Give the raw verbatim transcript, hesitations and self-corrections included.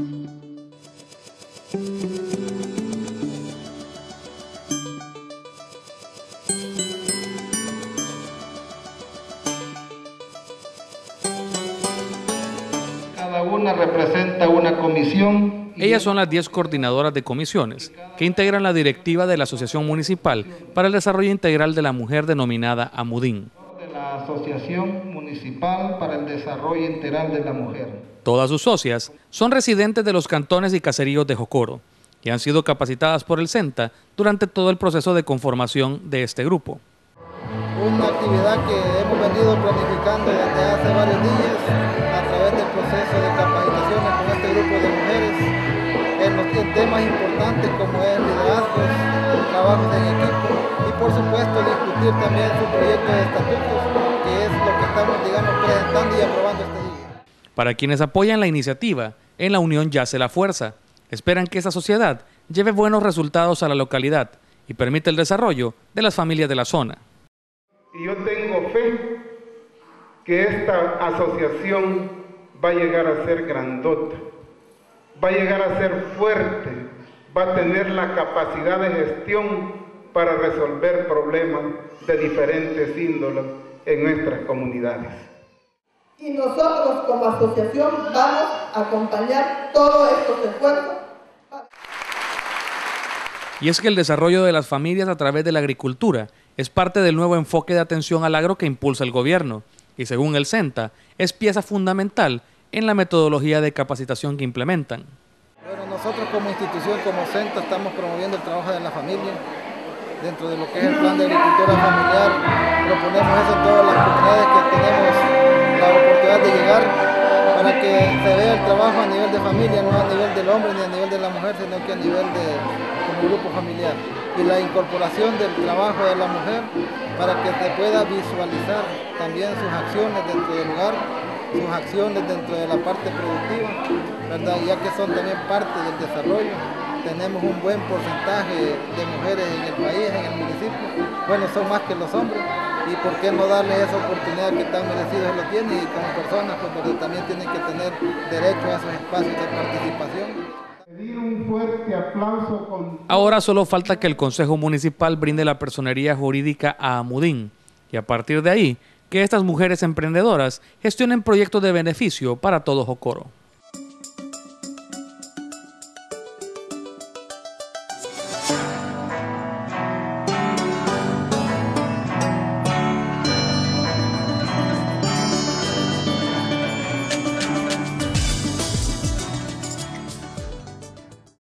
Cada una representa una comisión. Ellas son las diez coordinadoras de comisiones que integran la directiva de la Asociación Municipal para el Desarrollo Integral de la Mujer denominada AMUDIN. De la Asociación Municipal para el Desarrollo Integral de la Mujer. Todas sus socias son residentes de los cantones y caseríos de Jocoro y han sido capacitadas por el SENTA durante todo el proceso de conformación de este grupo. Una actividad que hemos venido planificando desde hace varios días a través del proceso de capacitaciones con este grupo de mujeres en, los, en temas importantes como es liderazgos, trabajos en equipo y por supuesto discutir también su proyecto de estatutos, que es lo que estamos, digamos, presentando y aprobando este día. Para quienes apoyan la iniciativa, en la unión yace la fuerza. Esperan que esta sociedad lleve buenos resultados a la localidad y permita el desarrollo de las familias de la zona. Y yo tengo fe que esta asociación va a llegar a ser grandota, va a llegar a ser fuerte, va a tener la capacidad de gestión para resolver problemas de diferentes índoles en nuestras comunidades. Y nosotros como asociación vamos a acompañar todos estos esfuerzos. Y es que el desarrollo de las familias a través de la agricultura es parte del nuevo enfoque de atención al agro que impulsa el gobierno y, según el SENTA, es pieza fundamental en la metodología de capacitación que implementan. Bueno, nosotros como institución, como SENTA, estamos promoviendo el trabajo de la familia dentro de lo que es el plan de agricultura familiar. Proponemos eso en todas las comunidades que tenemos la oportunidad de llegar para que se vea el trabajo a nivel de familia, no a nivel del hombre ni a nivel de la mujer, sino que a nivel de como grupo familiar. Y la incorporación del trabajo de la mujer para que se pueda visualizar también sus acciones dentro del hogar, sus acciones dentro de la parte productiva, ¿verdad? Ya que son también parte del desarrollo. Tenemos un buen porcentaje de mujeres en el país, en el municipio. Bueno, son más que los hombres. Y por qué no darle esa oportunidad que tan merecidos lo tienen y como personas, pues porque también tienen que tener derecho a esos espacios de participación. Un fuerte aplauso con... Ahora solo falta que el Consejo Municipal brinde la personería jurídica a AMUDIN y a partir de ahí que estas mujeres emprendedoras gestionen proyectos de beneficio para todo Jocoro.